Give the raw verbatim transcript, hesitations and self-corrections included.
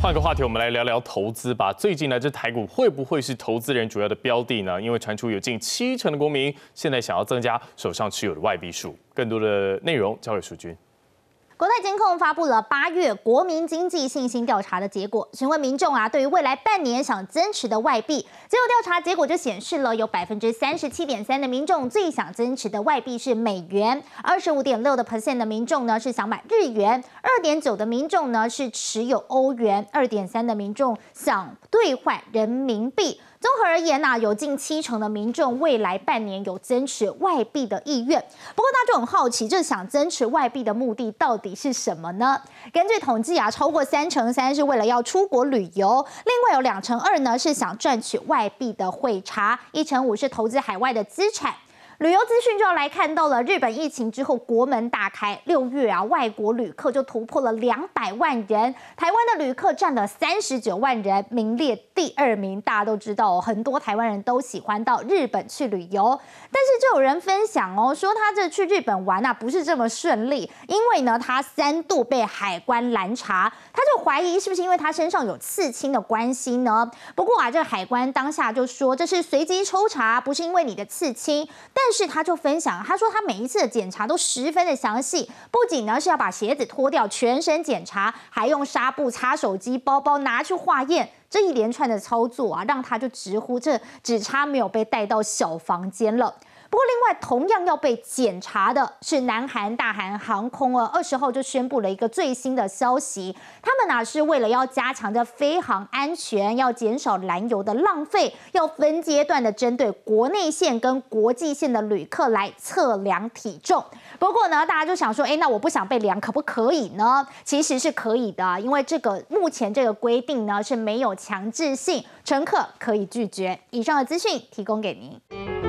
换个话题，我们来聊聊投资吧。最近呢，这台股会不会是投资人主要的标的呢？因为传出有近七成的国民现在想要增加手上持有的外币数。更多的内容交给淑君。 国泰金控发布了八月国民经济信心调查的结果，询问民众啊对于未来半年想增持的外币。结果调查结果就显示了，有百分之三十七点三的民众最想增持的外币是美元，二十五点六的 percent 的民众呢是想买日元，二点九的民众呢是持有欧元，二点三的民众想兑换人民币。 综合而言呐、啊，有近七成的民众未来半年有增持外币的意愿。不过大家就很好奇，这想增持外币的目的到底是什么呢？根据统计啊，超过三成三是为了要出国旅游，另外有两成二呢是想赚取外币的汇差，一成五是投资海外的资产。 旅游资讯就要来看到了，日本疫情之后国门大开，六月啊，外国旅客就突破了两百万人，台湾的旅客占了三十九万人，名列第二名。大家都知道、哦，很多台湾人都喜欢到日本去旅游，但是就有人分享哦，说他这去日本玩啊不是这么顺利，因为呢他三度被海关拦查，他就怀疑是不是因为他身上有刺青的关系呢？不过啊，这个海关当下就说这是随机抽查，不是因为你的刺青，但 但是他就分享，他说他每一次的检查都十分的详细，不仅呢是要把鞋子脱掉，全身检查，还用纱布擦手机、包包拿去化验。 这一连串的操作啊，让他就直呼这只差没有被带到小房间了。 不过，另外同样要被检查的是南韩大韩航空哦，二十号就宣布了一个最新的消息，他们呢是为了要加强的飞航安全，要减少燃油的浪费，要分阶段的针对国内线跟国际线的旅客来测量体重。不过呢，大家就想说，哎，那我不想被量，可不可以呢？其实是可以的，因为这个目前这个规定呢是没有强制性，乘客可以拒绝。以上的资讯提供给您。